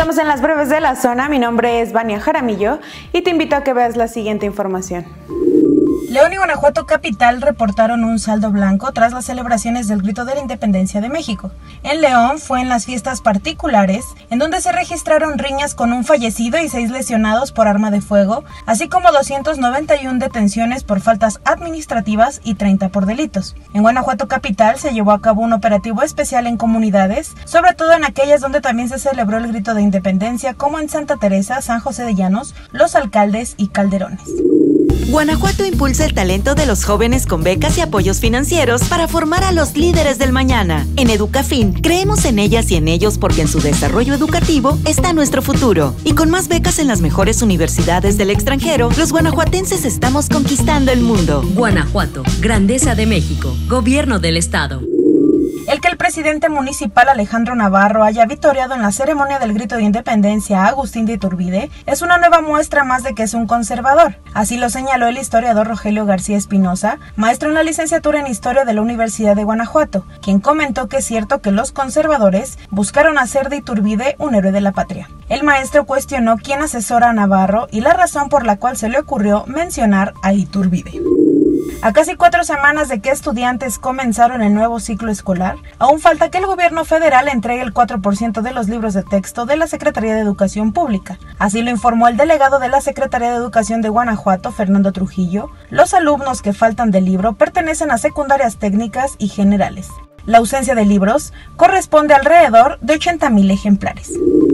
Estamos en las breves de la zona, mi nombre es Vania Jaramillo y te invito a que veas la siguiente información. León y Guanajuato capital reportaron un saldo blanco tras las celebraciones del Grito de la Independencia de México. En León fue en las fiestas particulares, en donde se registraron riñas con un fallecido y 6 lesionados por arma de fuego, así como 291 detenciones por faltas administrativas y 30 por delitos. En Guanajuato capital se llevó a cabo un operativo especial en comunidades, sobre todo en aquellas donde también se celebró el Grito de Independencia, como en Santa Teresa, San José de Llanos, Los Alcaldes y Calderones. Guanajuato impulsa el talento de los jóvenes con becas y apoyos financieros para formar a los líderes del mañana. En Educafin, creemos en ellas y en ellos porque en su desarrollo educativo está nuestro futuro. Y con más becas en las mejores universidades del extranjero, los guanajuatenses estamos conquistando el mundo. Guanajuato, Grandeza de México, Gobierno del Estado. El que el presidente municipal Alejandro Navarro haya victoriado en la ceremonia del Grito de Independencia a Agustín de Iturbide es una nueva muestra más de que es un conservador. Así lo señaló el historiador Rogelio García Espinosa, maestro en la licenciatura en Historia de la Universidad de Guanajuato, quien comentó que es cierto que los conservadores buscaron hacer de Iturbide un héroe de la patria. El maestro cuestionó quién asesora a Navarro y la razón por la cual se le ocurrió mencionar a Iturbide. A casi 4 semanas de que estudiantes comenzaron el nuevo ciclo escolar, aún falta que el gobierno federal entregue el 4% de los libros de texto de la Secretaría de Educación Pública. Así lo informó el delegado de la Secretaría de Educación de Guanajuato, Fernando Trujillo. Los alumnos que faltan del libro pertenecen a secundarias técnicas y generales. La ausencia de libros corresponde a alrededor de 80,000 ejemplares.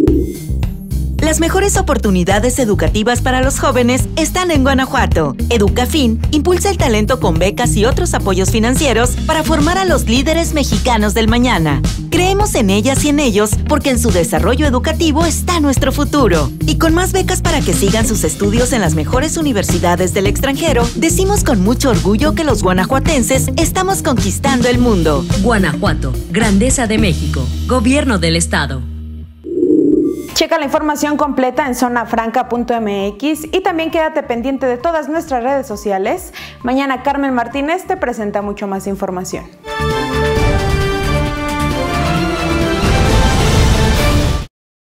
Las mejores oportunidades educativas para los jóvenes están en Guanajuato. Educafin impulsa el talento con becas y otros apoyos financieros para formar a los líderes mexicanos del mañana. Creemos en ellas y en ellos porque en su desarrollo educativo está nuestro futuro. Y con más becas para que sigan sus estudios en las mejores universidades del extranjero, decimos con mucho orgullo que los guanajuatenses estamos conquistando el mundo. Guanajuato, Grandeza de México, Gobierno del Estado. Checa la información completa en zonafranca.mx y también quédate pendiente de todas nuestras redes sociales. Mañana Carmen Martínez te presenta mucho más información.